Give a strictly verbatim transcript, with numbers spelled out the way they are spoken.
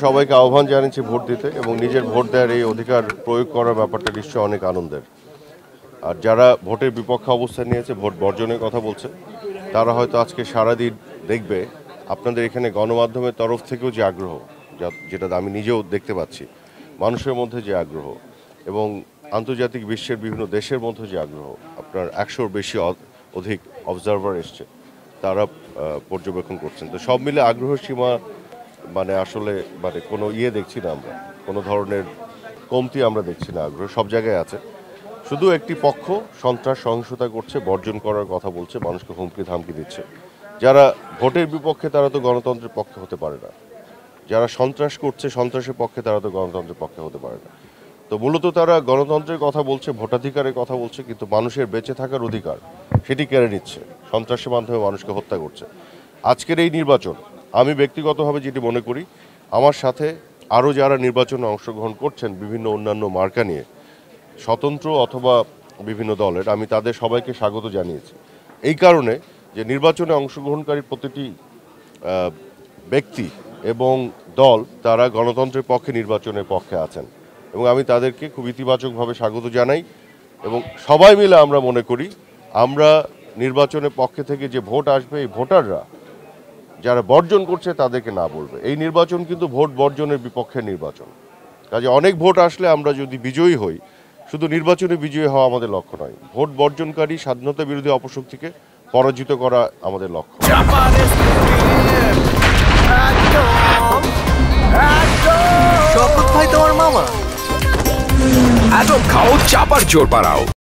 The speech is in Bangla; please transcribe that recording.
সবাইকে আহ্বান জানিয়েছি ভোট দিতে এবং নিজের ভোট দেওয়ার এই অধিকার প্রয়োগ করার ব্যাপারটা নিশ্চয়ই অনেক আনন্দের। আর যারা ভোটের বিপক্ষে অবস্থান নিয়েছে, ভোট বর্জনের কথা বলছে, তারা হয়তো আজকে সারাদিন দেখবে আপনাদের এখানে গণমাধ্যমের তরফ থেকেও যে আগ্রহ, যেটা আমি নিজেও দেখতে পাচ্ছি, মানুষের মধ্যে যে আগ্রহ এবং আন্তর্জাতিক বিশ্বের বিভিন্ন দেশের মধ্যে যে আগ্রহ, আপনার একশোর বেশি অধিক অবজারভার এসছে, তারা পর্যবেক্ষণ করছেন। তো সব মিলে আগ্রহের সীমা মানে আসলে মানে কোনো ইয়ে দেখছি না, আমরা কোনো ধরনের কমতি আমরা দেখছি না, আগ্রহ সব জায়গায় আছে। শুধু একটি পক্ষ সন্ত্রাস সহিংসতা করছে, বর্জন করার কথা বলছে, মানুষকে হুমকি ধামকি দিচ্ছে। যারা ভোটের বিপক্ষে তারা তো গণতন্ত্রের পক্ষে হতে পারে না, যারা সন্ত্রাস করছে সন্ত্রাসের পক্ষে তারা তো গণতন্ত্রের পক্ষে হতে পারে না। তো মূলত তারা গণতন্ত্রের কথা বলছে, ভোটাধিকারের কথা বলছে, কিন্তু মানুষের বেঁচে থাকার অধিকার সেটি কেড়ে নিচ্ছে, সন্ত্রাসের মাধ্যমে মানুষকে হত্যা করছে। আজকের এই নির্বাচন আমি ব্যক্তিগতভাবে যেটি মনে করি, আমার সাথে আরও যারা নির্বাচনে অংশগ্রহণ করছেন বিভিন্ন অন্যান্য মার্কা নিয়ে, স্বতন্ত্র অথবা বিভিন্ন দলের, আমি তাদের সবাইকে স্বাগত জানিয়েছি এই কারণে যে নির্বাচনে অংশগ্রহণকারী প্রতিটি ব্যক্তি এবং দল তারা গণতন্ত্রের পক্ষে, নির্বাচনের পক্ষে আছেন এবং আমি তাদেরকে খুব ইতিবাচকভাবে স্বাগত জানাই। এবং সবাই মিলে আমরা মনে করি আমরা নির্বাচনের পক্ষে থেকে যে ভোট আসবে, এই ভোটাররা যারা বর্জন করছে তাদেরকে না বলবে। এই নির্বাচন কিন্তু ভোট বর্জনের বিপক্ষে নির্বাচন। কাজে অনেক ভোট আসলে আমরা যদি বিজয়ী হই, শুধু নির্বাচনে বিজয়ী হওয়া আমাদের লক্ষ্য নয়, ভোট বর্জনকারী স্বাধীনতা বিরোধী অপশক্তিকে পরাজিত করা আমাদের লক্ষ্য। শপথ ভাই তোমার মামা, এত খাও চাপার জোর পাড়াও।